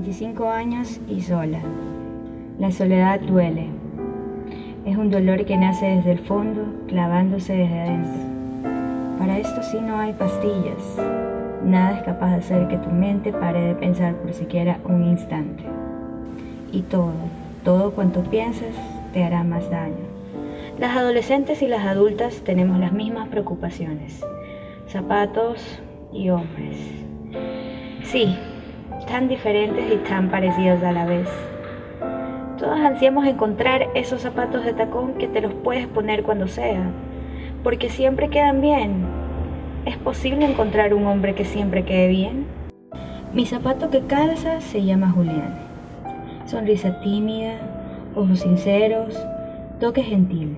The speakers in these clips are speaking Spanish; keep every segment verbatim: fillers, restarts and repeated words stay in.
veinticinco años y sola. La soledad duele. Es un dolor que nace desde el fondo, clavándose desde adentro. Para esto sí no hay pastillas. Nada es capaz de hacer que tu mente pare de pensar por siquiera un instante. Y todo, todo cuanto pienses te hará más daño. Las adolescentes y las adultas tenemos las mismas preocupaciones. Zapatos y hombres. Sí, tan diferentes y tan parecidos a la vez. Todos ansiamos encontrar esos zapatos de tacón que te los puedes poner cuando sea, porque siempre quedan bien. ¿Es posible encontrar un hombre que siempre quede bien? Mi zapato que calza se llama Julián. Sonrisa tímida, ojos sinceros, toque gentil.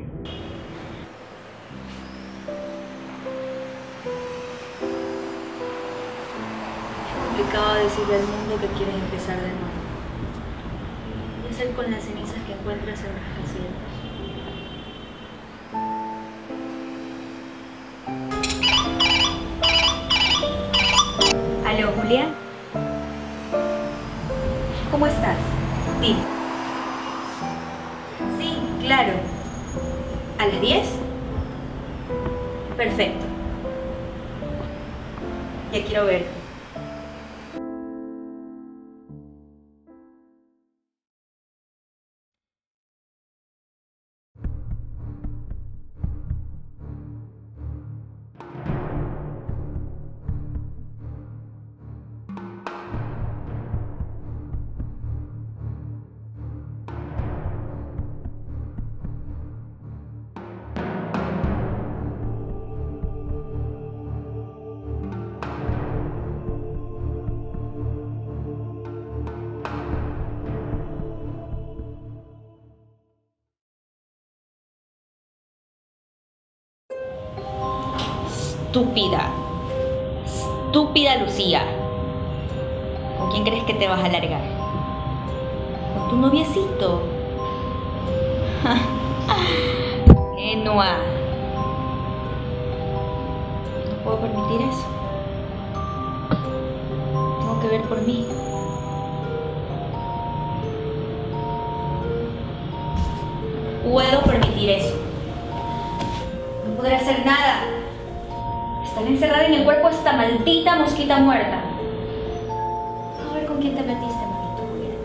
Es complicado decirle al mundo que quieres empezar de nuevo. Y hacer con las cenizas que encuentras en rascacielos. Aló, Julián. ¿Cómo estás? Dime. Sí, claro. ¿A las diez? Perfecto. Ya quiero verte. Estúpida, estúpida Lucía. ¿Con quién crees que te vas a largar? ¿Con tu noviecito? Ingenua. No puedo permitir eso. Tengo que ver por mí. Puedo permitir eso. No podré hacer nada. Estar encerrada en el cuerpo de esta maldita mosquita muerta. A ver con quién te metiste, manito Julián.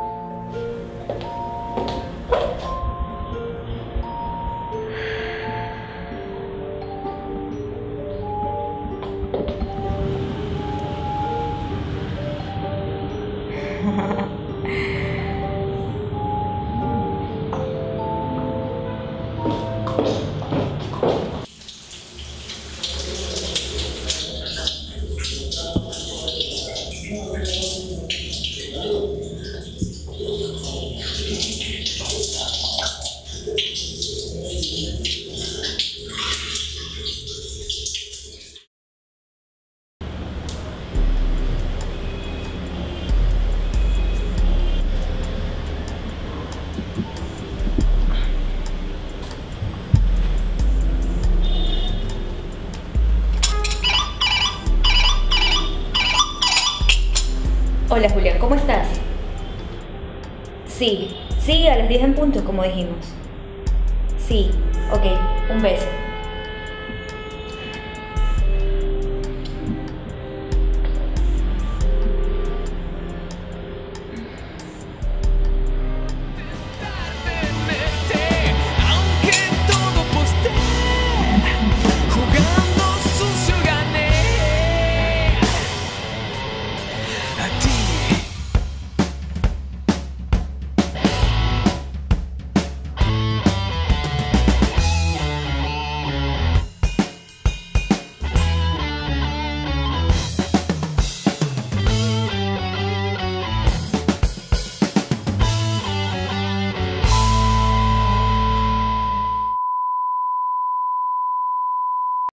Hola Julián, ¿cómo estás? Sí, sí, a las diez en punto, como dijimos. Sí, ok, un beso.